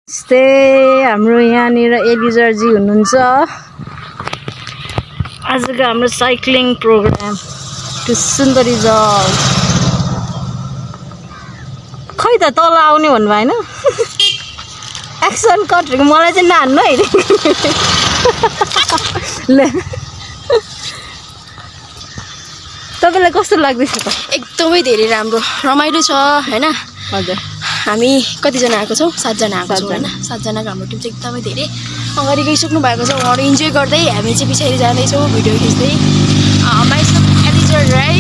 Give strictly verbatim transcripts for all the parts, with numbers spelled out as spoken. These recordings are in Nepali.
नमस्ते हाम्रो यहाँनिर एलिजरजी हुनुहुन्छ आजको हाम्रो साइक्लिङ प्रोग्राम टु सुन्दरी जल खै त तल आउने भन्नु भएन एक्सन कट मलाई चाहिँ नहान्नु है ल तपाईलाई कस्तो लाग्दैछ त एकदमै धेरै राम्रो रमाइलो छ हैन हजुर हामी कति जना आएको छौं सात जना आएको छौं हैन सात जनाको हाम्रो टिम चाहिँ एकदमै धेरै अगाडि गइसक्नु भएको छ उहाँहरु इन्जोय गर्दै हामी चाहिँ पछाडी जाँदै छौं भिडियो खिच्दै माइसेल्फ एलिजर राई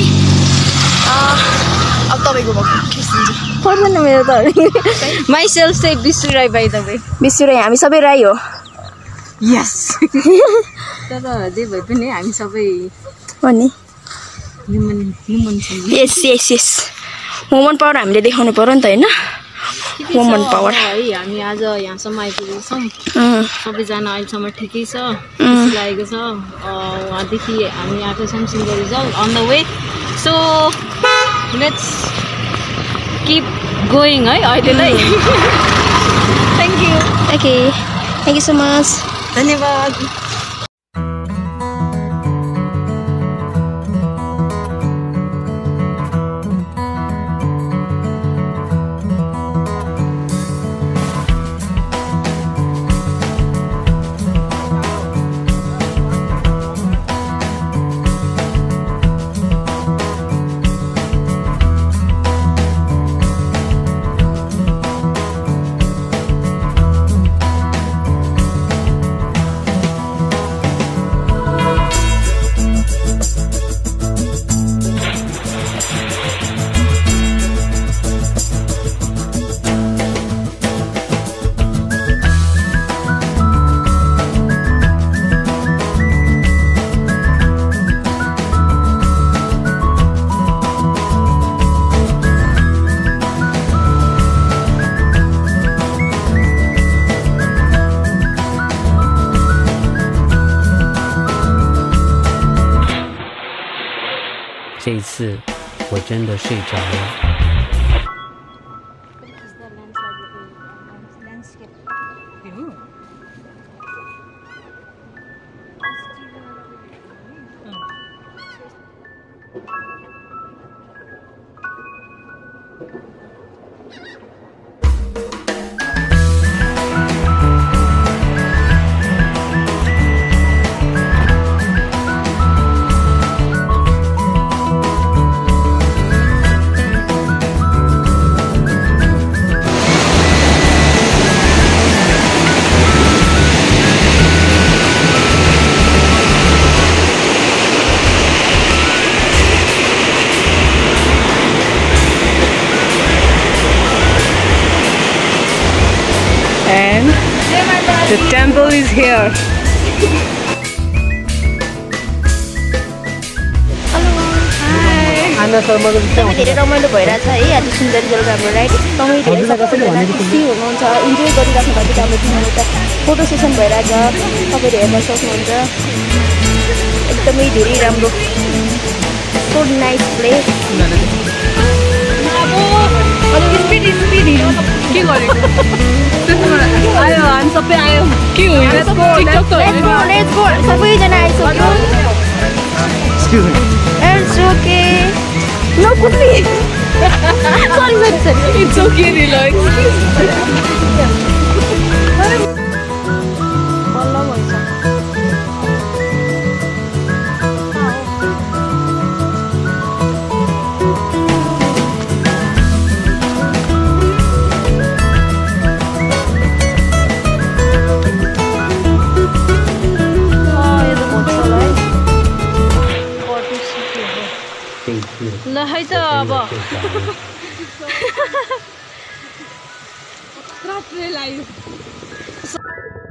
अब तपाईको भएको खिच्दिन्छु पर्दैन मेरो त माइसेल्फ चाहिँ बिसु राई भाइ तपाई बिसु राई हामी सबै राई हो यस तर जे भए पनि हामी सबै हो नि ह्युमन ह्युमन छौं यस यस यस वुमन पावर हामीले देखाउनु पर्यो नि त हैन वुमन पावर है हामी आज यहाँसम्म आइपुगेको छौं सबैजना अहिलेसम्म ठिकै छ खुसी लागेको छ वहाँदेखि हामी आएको छौं Sundarijal on the way so let's keep going है अहिले नै thank you okay thank you so much धन्यवाद 这一次我真的睡着了。 And the temple is here. Hello hi Aana Sharma को एकदमै धेरै रमाइलो भइरहेछ है आज सुन्दरी जलको हाम्रो राइड एकदमै धेरै सबैजना खुसी हुनुहुन्छ इन्जोय गरिराख्नु भएको छ हाम्रो टिमले त फोटो सेसन भइरहेछ तपाईहरु हेर्न सक्नुहुन्छ एकदमै धेरै राम्रो सो नाइस प्लेस अलिक स्पिड स्पिड के गरेको आयो हामी सबै आयो के हो लेट्स गो लेट्स गो सबैजना आइसक्यो इट्स ओके नो कुप्पी sorry sorry sorry it's okay relax बल्ल भइछ ल है त अब रात्रै लाग्यो